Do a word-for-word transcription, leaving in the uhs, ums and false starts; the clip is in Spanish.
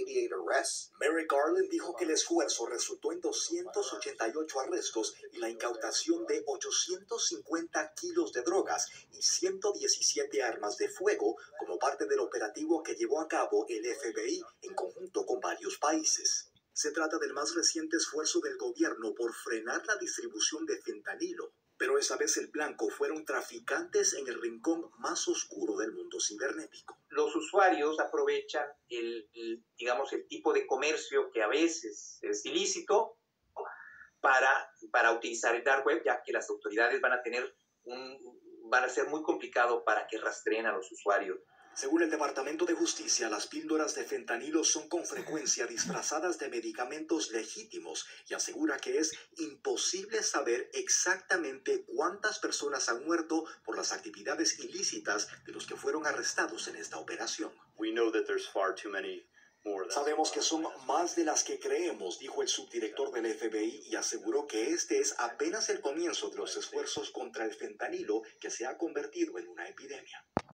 eighty-eight arrests. Merrick Garland dijo que el esfuerzo resultó en doscientos ochenta y ocho arrestos y la incautación de ochocientos cincuenta kilos de drogas y ciento diecisiete armas de fuego como parte del operativo que llevó a cabo el F B I en conjunto con varios países. Se trata del más reciente esfuerzo del gobierno por frenar la distribución de fentanilo, pero esta vez el blanco fueron traficantes en el rincón más oscuro del mundo cibernético. Los usuarios aprovechan el, el, digamos, el tipo de comercio que a veces es ilícito para, para utilizar el dark web, ya que las autoridades van a tener un, van a ser muy complicado para que rastreen a los usuarios. Según el Departamento de Justicia, las píldoras de fentanilo son con frecuencia disfrazadas de medicamentos legítimos y asegura que es imposible saber exactamente cuántas personas han muerto por las actividades ilícitas de los que fueron arrestados en esta operación. We know that there's far too many more. Sabemos que son más de las que creemos, dijo el subdirector del F B I y aseguró que este es apenas el comienzo de los esfuerzos contra el fentanilo que se ha convertido en una epidemia.